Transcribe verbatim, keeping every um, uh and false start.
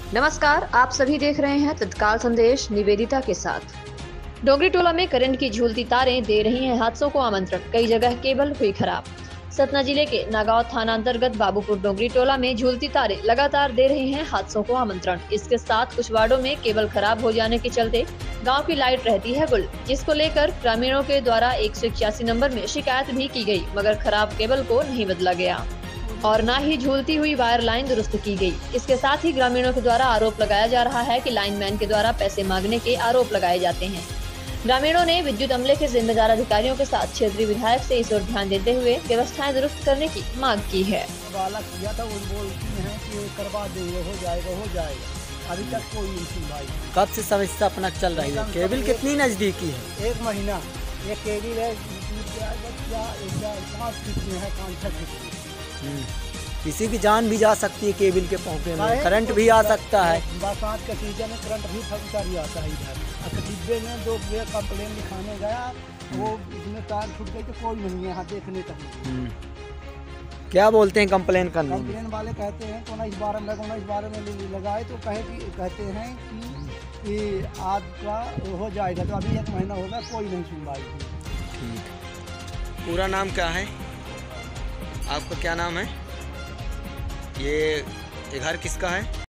नमस्कार, आप सभी देख रहे हैं तत्काल संदेश निवेदिता के साथ। डोंगरी टोला में करंट की झूलती तारें दे रही हैं हादसों को आमंत्रण, कई जगह केबल हुई खराब। सतना जिले के नागांव थाना अंतर्गत बाबूपुर डोंगरी टोला में झूलती तारें लगातार दे रही हैं हादसों को आमंत्रण। इसके साथ कुछ वार्डों में केबल खराब हो जाने के चलते गांव की लाइट रहती है गुल, जिसको लेकर ग्रामीणों के द्वारा एक सौ इक्यासी नंबर में शिकायत भी की गई, मगर खराब केबल को नहीं बदला गया और न ही झूलती हुई वायर लाइन दुरुस्त की गई। इसके साथ ही ग्रामीणों के द्वारा आरोप लगाया जा रहा है कि लाइनमैन के द्वारा पैसे मांगने के आरोप लगाए जाते हैं। ग्रामीणों ने विद्युत अमले के जिम्मेदार अधिकारियों के साथ क्षेत्रीय विधायक से इस ओर ध्यान देते हुए व्यवस्थाएं दुरुस्त करने की मांग की है। किया था, वो बोलती हैं कि करवा देंगे, हो जाएगा हो जाएगा अभी तक कोई नहीं सुनवाई। कब से समस्या अपना चल रही है? केबल कितनी नजदीकी है? एक महीना ये केबल है, पाँच फीट में है, पाँच छः फीट में। किसी की जान भी जा सकती है केबल के पहुंचे में, करंट भी आ सकता है। बरसात के सीजन में करंट भी फंसता भी आता है इधर। डिब्बे में दो कंप्लेन लिखाने गया, वो इसमें तार छूट गई तो कोई नहीं है यहाँ देखने तक। क्या बोलते हैं कंप्लेन करने? कंप्लेन वाले कहते हैं तो ना इस बारे में लगा इस बारे में लगाए तो कहे कि कहते हैं कि, कि आज का हो जाएगा, तो अभी एक महीना होगा कोई नहीं सुनवाई। ठीक। पूरा नाम क्या है आपका? क्या नाम है? ये ये घर किसका है?